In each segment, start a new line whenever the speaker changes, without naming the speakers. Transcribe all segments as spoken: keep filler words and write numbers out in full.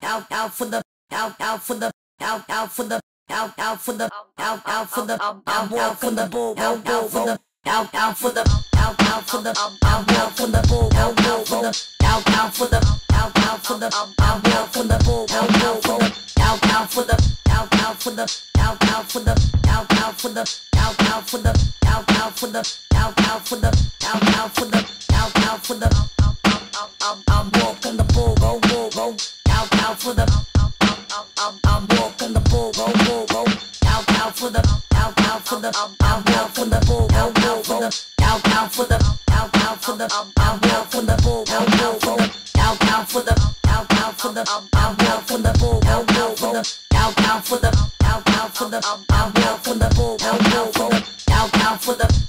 out out for the out out for the out out for the out out for the out out for the out out for the bull out out for the out out for the out out for the out out for the bull out out for the out out for the out out for the out out for the bull out out for the out out for the out out for the out out for the out out for the out out for the out out for the out out for the out out for the out out for the I'm walking the bull go go go out out for the I'm walking the bull go go go out out for the out out for the I'm walking the bull go go for the out out for the out out for the I'm walking the bull go go for the out out for the out out for the I'm walking the bull go go for the out out for the out out for the I'm walking the bull go go for the out out for the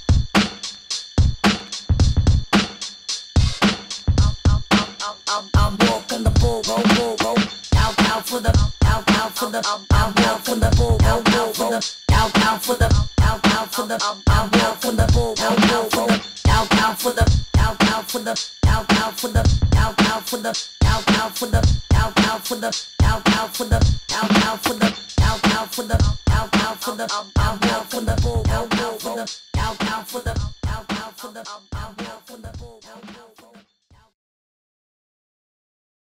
I'm walking the bull go go go out out for the out out for the I'm walking the bull go go for the out out for the out out for the I'm walking the bull go go for the out out for the out out for the out out for the out out for the out out for the out out for the out out for the out out for the